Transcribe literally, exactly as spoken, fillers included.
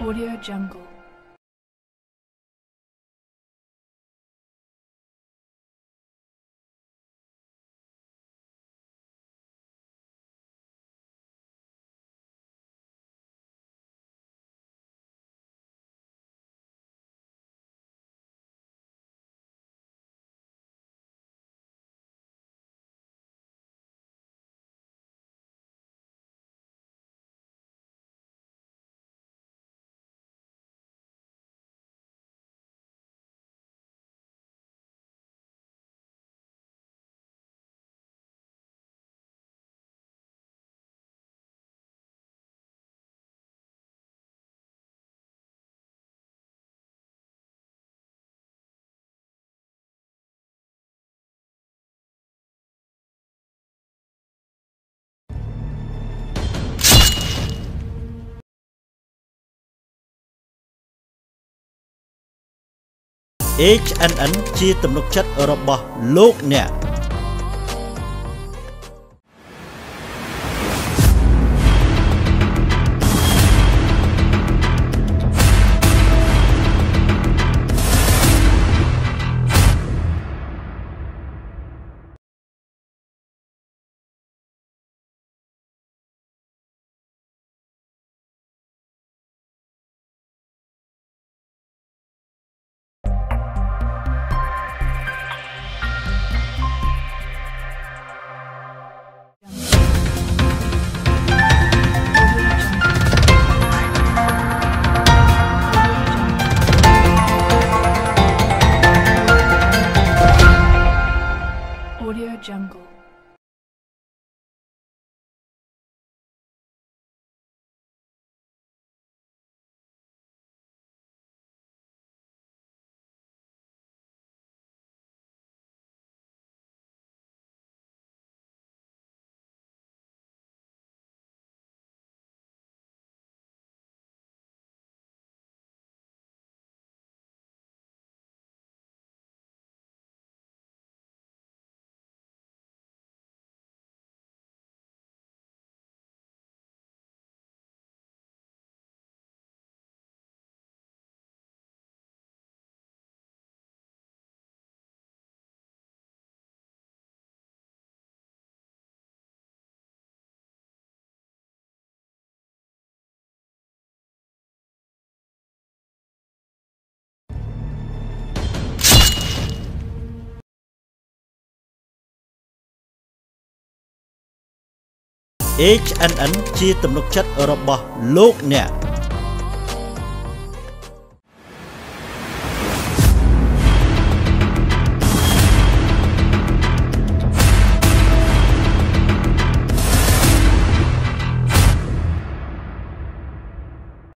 Audio Jungle. H and N ជាទំនុកចិត្តរបស់លោកអ្នក Audio Jungle. H and N ជាទំនុកចិត្តរបស់លោកអ្នក